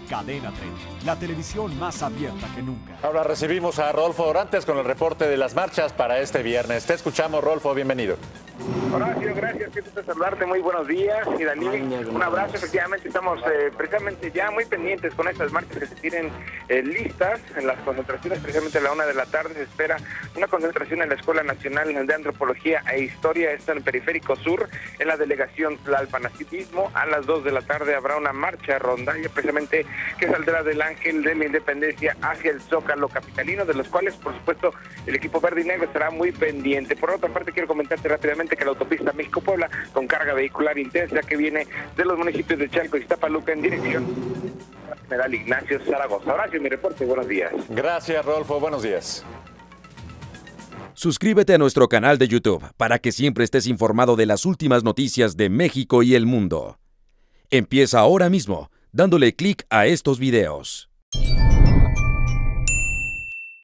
Cadena 30, la televisión más abierta que nunca. Ahora recibimos a Rodolfo Orantes con el reporte de las marchas para este viernes. Te escuchamos, Rodolfo, bienvenido. Horacio, gracias, qué gusto saludarte, muy buenos días. Y Dani, un abrazo. Efectivamente estamos precisamente ya muy pendientes con estas marchas que se tienen listas. En las concentraciones, precisamente a la 1 de la tarde se espera una concentración en la Escuela Nacional de Antropología e Historia, esto en el Periférico Sur, en la delegación Tlalpan. Asimismo, a las 2 de la tarde habrá una marcha rondalla precisamente que saldrá del Ángel de la Independencia hacia el Zócalo capitalino, de los cuales, por supuesto, el equipo verde y negro estará muy pendiente. Por otra parte, quiero comentarte rápidamente que la autopista México-Puebla, con carga vehicular intensa que viene de los municipios de Chalco y Iztapaluca en dirección General Ignacio Zaragoza. Horacio, mi reporte, buenos días. Gracias, Rodolfo, buenos días. Suscríbete a nuestro canal de YouTube para que siempre estés informado de las últimas noticias de México y el mundo. Empieza ahora mismo dándole clic a estos videos.